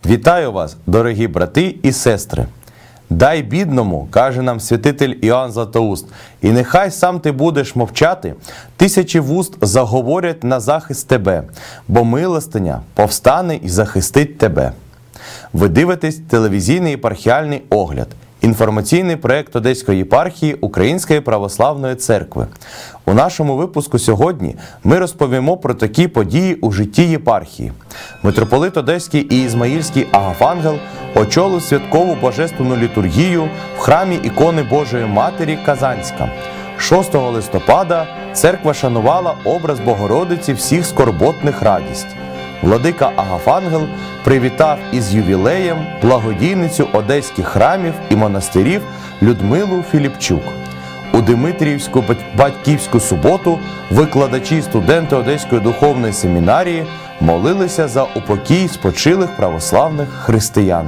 Вітаю вас, дорогі брати і сестри! Дай бідному, каже нам святитель Іоанн Златоуст, і нехай сам ти будеш мовчати, тисячі вуст заговорять на захист тебе, бо милостиня повстане і захистить тебе. Ви дивитесь телевізійний єпархіальний огляд, інформаційний проєкт Одеської єпархії Української православної церкви. У нашому випуску сьогодні ми розповімо про такі події у житті єпархії. Митрополит Одеський і Ізмаїльський Агафангел очолив святкову божественну літургію в храмі ікони Божої Матері Казанська. 6 листопада церква шанувала образ Богородиці всіх скорботних радість. Владика Агафангел привітав із ювілеєм благодійницю одеських храмів і монастирів Людмилу Філіпчук. У Димитріївську батьківську суботу викладачі і студенти Одеської духовної семінарії молилися за упокій спочилих православних християн.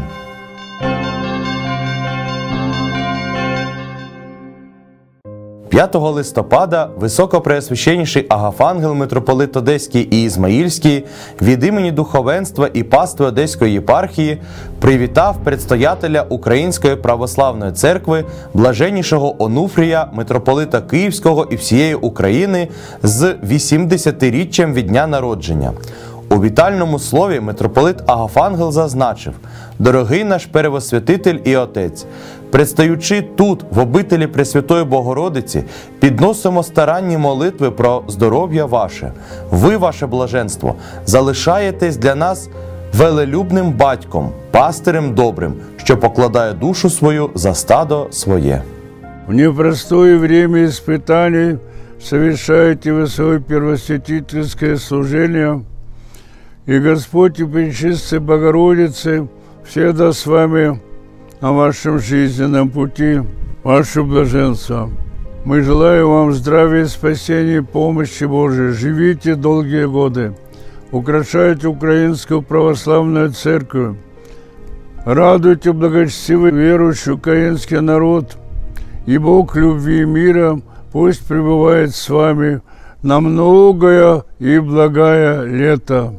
«5 листопада високопреосвященніший Агафангел, митрополит Одеський і Ізмаїльський від імені духовенства і пастви Одеської єпархії привітав предстоятеля Української православної церкви блаженнішого Онуфрія, митрополита Київського і всієї України з 80-річчям від дня народження. У вітальному слові митрополит Агафангел зазначив: «Дорогий наш первосвятитель і отець, предстаючи тут, в обителі Пресвятої Богородиці, підносимо старанні молитви про здоров'я ваше. Ви, ваше блаженство, залишаєтесь для нас велелюбним батьком, пастирем добрим, що покладає душу свою за стадо своє». В непростое время испытаний совершаете вы свое первосвятительское служение, и Господь и Пречистая Богородица всегда с вами на вашем жизненном пути, ваше блаженство. Мы желаем вам здравия, спасения и помощи Божией. Живите долгие годы, украшайте Украинскую православную церковь, радуйте благочестивый верующий украинский народ, и Бог любви и мира пусть пребывает с вами на многое и благое лето.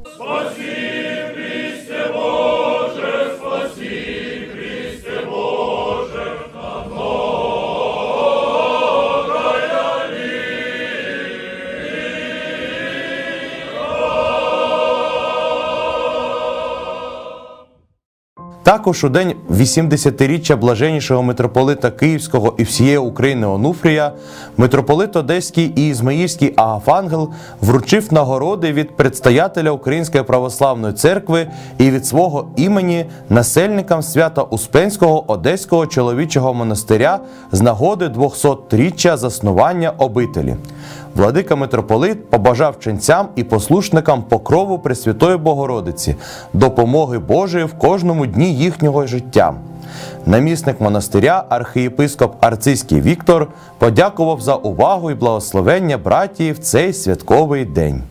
Також у день 80-річчя блаженнішого митрополита Київського і всієї України Онуфрія митрополит Одеський і Ізмаїльський Агафангел вручив нагороди від предстоятеля Української православної церкви і від свого імені насельникам Свято-Успенського Одеського чоловічого монастиря з нагоди 200-річчя заснування обителі. Владика митрополит побажав ченцям і послушникам покрову Пресвятої Богородиці, допомоги Божої в кожному дні їхнього життя. Намісник монастиря, архієпископ Арцизький Віктор, подякував за увагу і благословення братії в цей святковий день.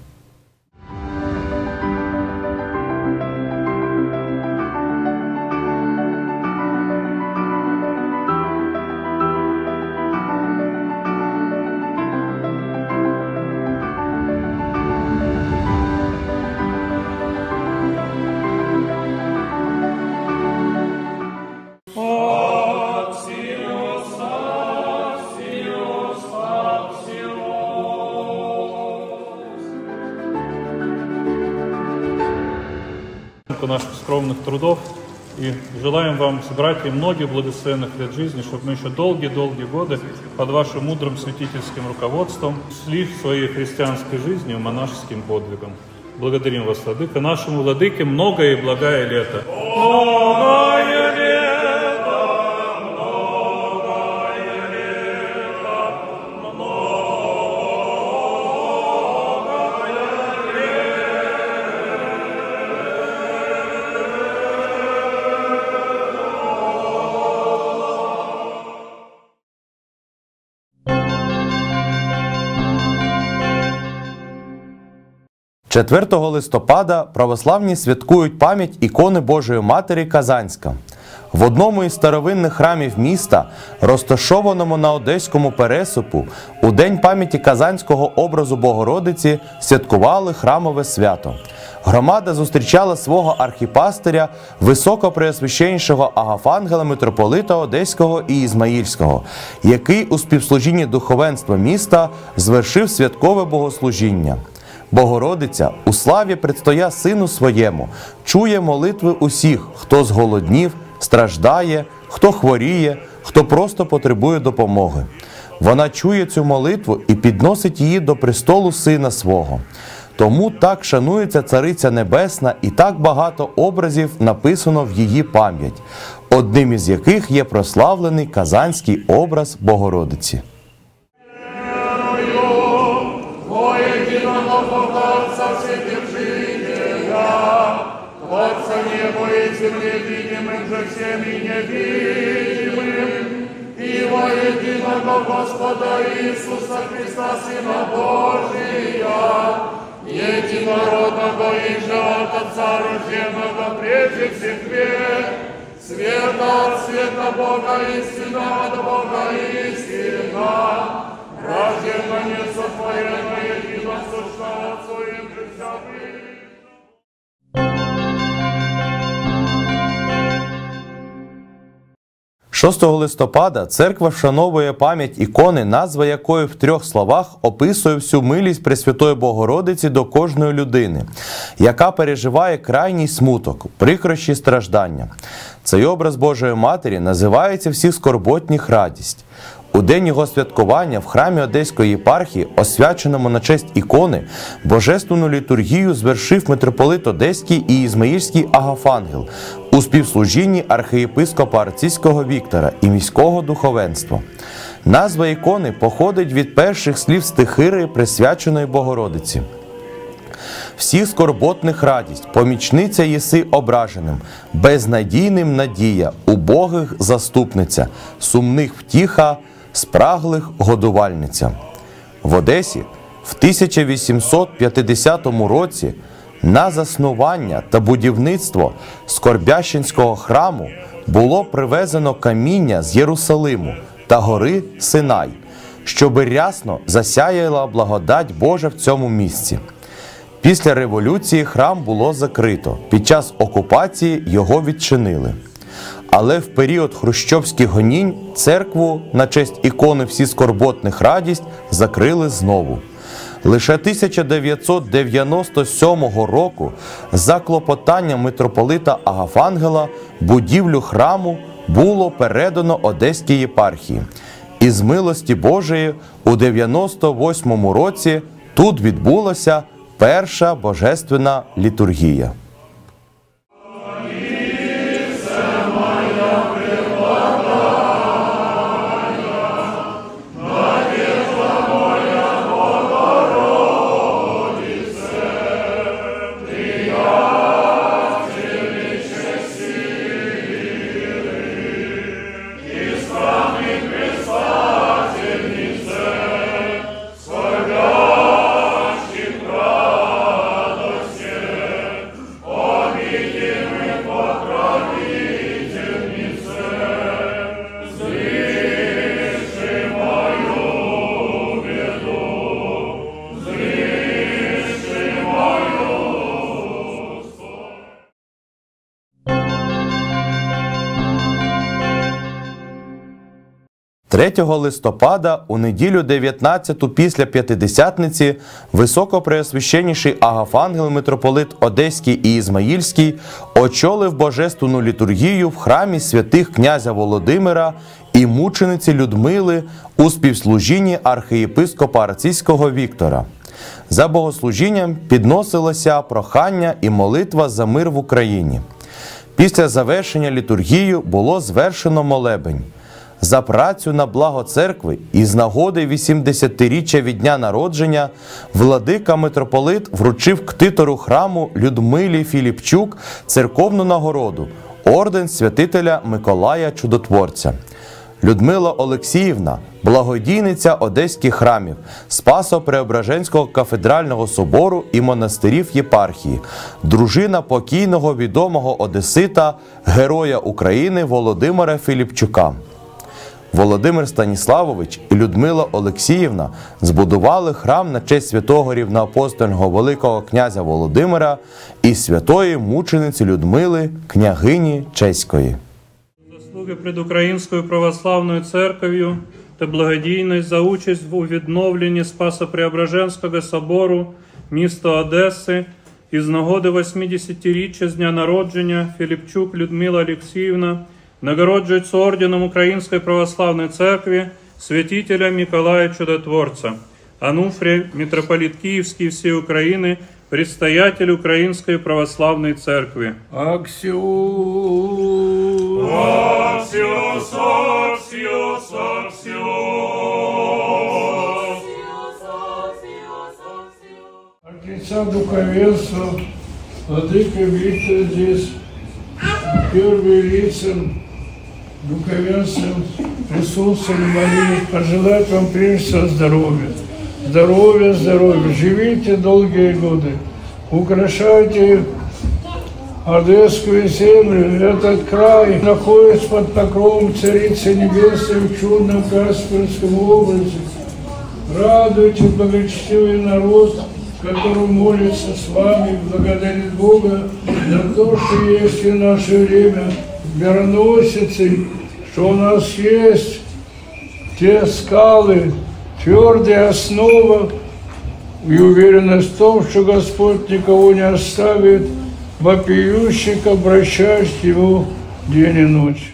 Наших скромных трудов и желаем вам, братья, многих благословенных лет жизни, чтобы мы еще долгие-долгие годы под вашим мудрым святительским руководством шли в своей христианской жизни монашеским подвигом. Благодарим вас, Владыка. Нашему Владыке многое и благое лето. Многое лето! – 4 листопада православні святкують пам'ять ікони Божої Матері Казанська. В одному із старовинних храмів міста, розташованому на Одеському пересипу, у День пам'яті Казанського образу Богородиці святкували храмове свято. громада зустрічала свого архіпастиря, високопреосвященнішого Агафангела митрополита Одеського і Ізмаїльського, який у співслужінні духовенства міста звершив святкове богослужіння. Богородиця у славі предстоя Сину Своєму, чує молитви усіх, хто зголоднів, страждає, хто хворіє, хто просто потребує допомоги. Вона чує цю молитву і підносить її до престолу Сина Свого. Тому так шанується Цариця Небесна і так багато образів написано в її пам'ять, одним із яких є прославлений казанський образ Богородиці. Отца небо и земли, видимым же всем и невидимым, и во единого Господа Иисуса Христа, Сына Божия, единородного и же от Отца рожденного прежде всех век, света от света Бога, истина от Бога, истина, рожденно несотворенно, единосущно Отцу и Христу. 6 листопада церква вшановує пам'ять ікони, назва якої в 3 словах описує всю милість Пресвятої Богородиці до кожної людини, яка переживає крайній смуток, прикрощі страждання. Цей образ Божої Матері називається «Всіх скорботніх радість». У день його святкування в храмі Одеської єпархії, освяченому на честь ікони, божественну літургію звершив митрополит Одеський і Ізмаїльський Агафангел у співслужінні архієпископа Арцизького Віктора і міського духовенства. Назва ікони походить від перших слів стихири, присвяченої Богородиці. «Всіх скорботних радість, помічниця єси ображеним, безнадійним надія, убогих заступниця, сумних втіха, спраглих годувальниця». В Одесі в 1850 році на заснування та будівництво Скорбященського храму було привезено каміння з Єрусалиму та гори Синай, щоби рясно засяяла благодать Божа в цьому місці. Після революції храм було закрито, під час окупації його відчинили. Але в період хрущовських гонінь церкву на честь ікони «Всі скорботних радість» закрили знову. Лише 1997 року за клопотанням митрополита Агафангела будівлю храму було передано Одеській єпархії. І з милості Божої у 98 році тут відбулася перша божественна літургія. «3 листопада, у неділю 19-ту після П'ятидесятниці, високопреосвященніший Агафангел митрополит Одеський і Ізмаїльський очолив божественну літургію в храмі святих князя Володимира і мучениці Людмили у співслужінні архієпископа Арцизького Віктора. За богослужінням підносилося прохання і молитва за мир в Україні. Після завершення літургії було звершено молебень. За працю на благо церкви і з нагоди 80-річчя від дня народження владика митрополит вручив ктитору храму Людмилі Філіпчук церковну нагороду – орден святителя Миколая Чудотворця. Людмила Олексіївна – благодійниця одеських храмів, Спасо-Преображенського кафедрального собору і монастирів єпархії, дружина покійного відомого одесита, Героя України Володимира Філіпчука. Володимир Станіславович і Людмила Олексіївна збудували храм на честь святого рівноапостольного Великого князя Володимира і святої мучениці Людмили, княгині Чеської. Заслуги пред Українською православною церков'ю та благодійність за участь у відновленні Спасо-Преображенського собору міста Одеси із нагоди 80-річчя з дня народження Філіпчук Людмила Олексіївна нагороджується орденом Української православної церкви святителя Миколая Чудотворца, Ануфрия, митрополит Киевский всей Украины, предстоятель Украинской православной церкви. Аксиус! Аксиус, Аксиус, Аксиус! От лица духовенства, владыка Виктор здесь, первые лица духовенства присутствовали, молились, пожелать вам прежде всего здоровья. Здоровья, здоровья. Живите долгие годы. Украшайте Одесскую землю. Этот край находится под покровом Царицы Небесной в чудном Каспийском образе. Радуйте благочестивый народ, который молится с вами, благодарит Бога за то, что есть в наше время мироносицы, что у нас есть те скалы, твердая основа и уверенность в том, что Господь никого не оставит, вопиющих обращаясь к Его день и ночь.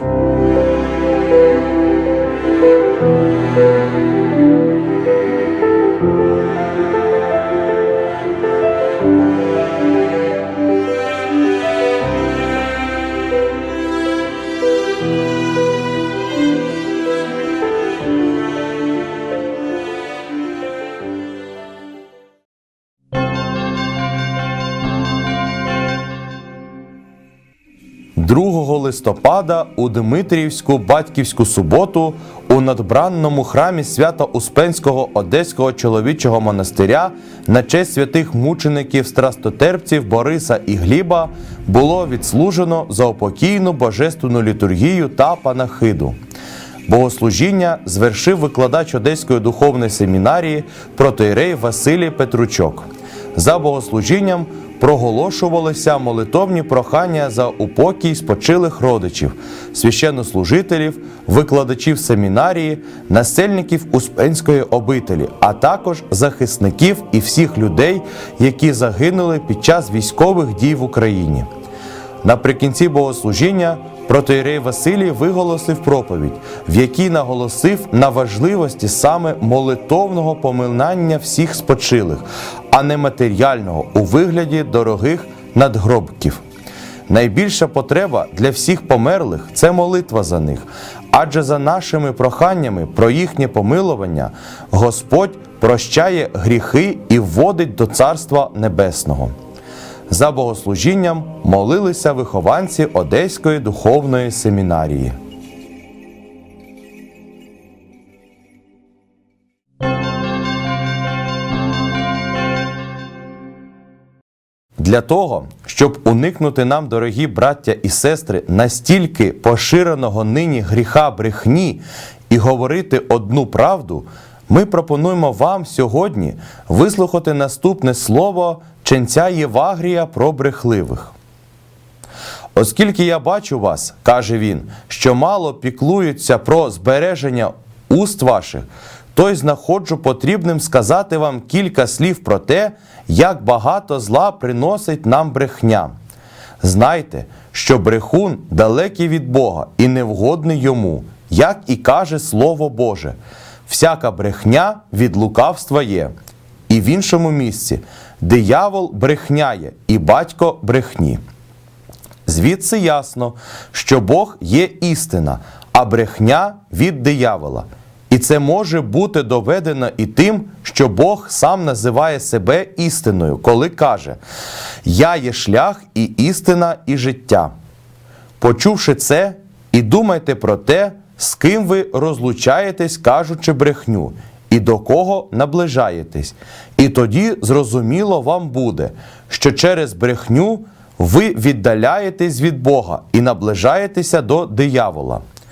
Листопада у Димитріївську батьківську суботу у надбранному храмі Свято-Успенського Одеського чоловічого монастиря на честь святих мучеників-страстотерпців Бориса і Гліба було відслужено заупокійну божественну літургію та панахиду. Богослужіння звершив викладач Одеської духовної семінарії протоієрей Василій Петручок. За богослужінням проголошувалися молитовні прохання за упокій спочилих родичів, священнослужителів, викладачів семінарії, насельників Успенської обителі, а також захисників і всіх людей, які загинули під час військових дій в Україні. Наприкінці богослужіння протоієрей Василій виголосив проповідь, в якій наголосив на важливості саме молитовного поминання всіх спочилих, а не матеріального у вигляді дорогих надгробків. Найбільша потреба для всіх померлих – це молитва за них, адже за нашими проханнями про їхнє помилування Господь прощає гріхи і вводить до Царства Небесного. За богослужінням молилися вихованці Одеської духовної семінарії. Для того, щоб уникнути нам, дорогі браття і сестри, настільки поширеного нині гріха брехні і говорити одну правду, ми пропонуємо вам сьогодні вислухати наступне слово ченця Євагрія про брехливих. «Оскільки я бачу вас, – каже він, – що мало піклуються про збереження уст ваших, то й знаходжу потрібним сказати вам кілька слів про те, як багато зла приносить нам брехня. Знайте, що брехун далекий від Бога і невгодний йому, як і каже Слово Боже. Всяка брехня від лукавства є». І в іншому місці «Диявол брехняє, і батько брехні». Звідси ясно, що Бог є істина, а брехня від диявола. І це може бути доведено і тим, що Бог сам називає себе істиною, коли каже «Я є шлях і істина і життя». Почувши це, і думайте про те, з ким ви розлучаєтесь, кажучи брехню, і до кого наближаєтесь. І тоді зрозуміло вам буде, що через брехню ви віддаляєтесь від Бога і наближаєтеся до диявола.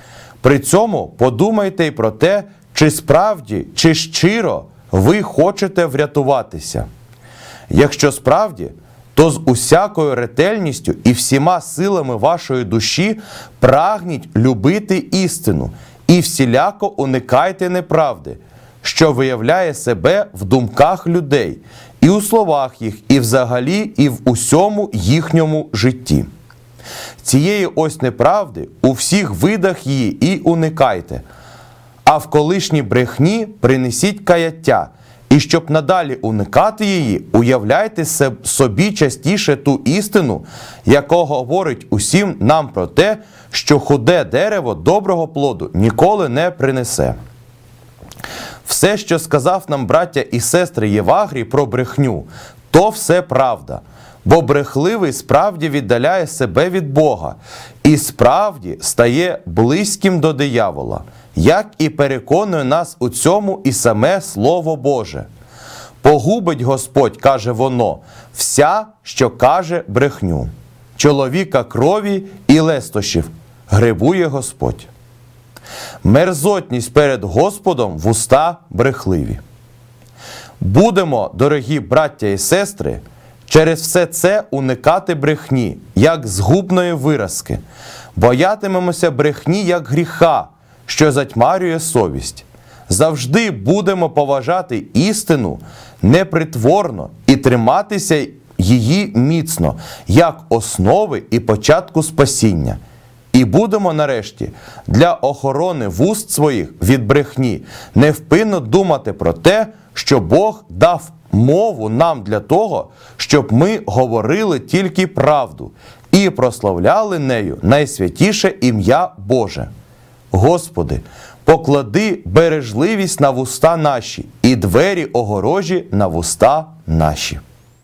При цьому подумайте й про те, чи справді, чи щиро ви хочете врятуватися. Якщо справді, то з усякою ретельністю і всіма силами вашої душі прагніть любити істину і всіляко уникайте неправди, що виявляє себе в думках людей, і у словах їх, і взагалі, і в усьому їхньому житті. Цієї ось неправди у всіх видах її і уникайте, а в колишній брехні принесіть каяття, і щоб надалі уникати її, уявляйте собі частіше ту істину, яка говорить усім нам про те, що худе дерево доброго плоду ніколи не принесе. Все, що сказав нам браття і сестри Євагрій про брехню, то все правда. Бо брехливий справді віддаляє себе від Бога і справді стає близьким до диявола, як і переконує нас у цьому і саме Слово Боже. Погубить Господь, каже воно, вся, що каже брехню. Чоловіка крові і лестощів гребує Господь. Мерзотність перед Господом вуста брехливі. Будемо, дорогі браття і сестри, через все це уникати брехні, як згубної виразки. Боятимемося брехні, як гріха, що затьмарює совість. Завжди будемо поважати істину непритворно і триматися її міцно, як основи і початку спасіння. І будемо нарешті для охорони вуст своїх від брехні невпинно думати про те, що Бог дав мову нам для того, щоб ми говорили тільки правду і прославляли нею найсвятіше ім'я Боже. Господи, поклади бережливість на вуста наші і двері огорожі на вуста наші.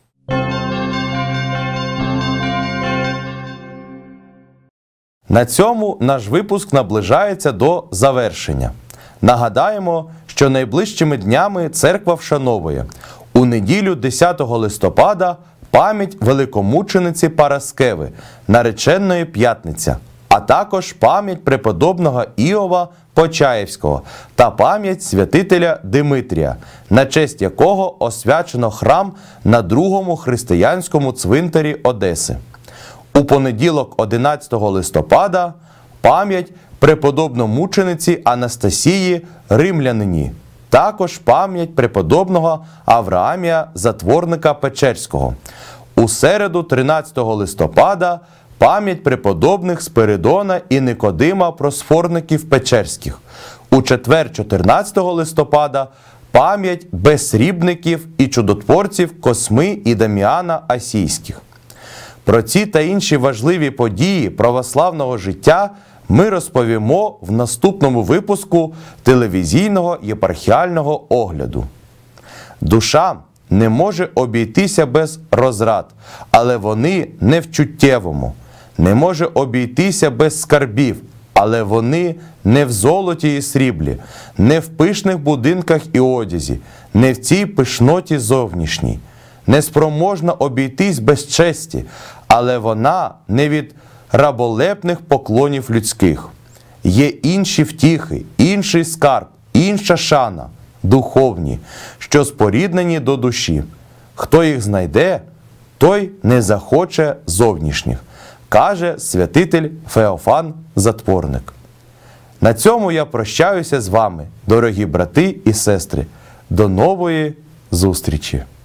На цьому наш випуск наближається до завершення. Нагадаємо, що найближчими днями церква вшановує у неділю 10 листопада пам'ять великомучениці Параскеви, нареченої П'ятниця, а також пам'ять преподобного Іова Почаївського та пам'ять святителя Димитрія, на честь якого освячено храм на другому християнському цвинтарі Одеси. У понеділок 11 листопада пам'ять преподобномучениці Анастасії Римлянині, також пам'ять преподобного Авраамія Затворника Печерського. У середу 13 листопада пам'ять преподобних Спиридона і Никодима Просфорників Печерських. У четвер 14 листопада пам'ять безсрібників і чудотворців Косми і Даміана Асійських. Про ці та інші важливі події православного життя ми розповімо в наступному випуску телевізійного єпархіального огляду. Душа не може обійтися без розрад, але вони не в чуттєвому. Не може обійтися без скарбів, але вони не в золоті і сріблі, не в пишних будинках і одязі, не в цій пишноті зовнішній. Неспроможна обійтись без честі, але вона не від раболепних поклонів людських. Є інші втіхи, інший скарб, інша шана, духовні, що споріднені до душі. Хто їх знайде, той не захоче зовнішніх, каже святитель Феофан Затворник. На цьому я прощаюся з вами, дорогі брати і сестри. До нової зустрічі!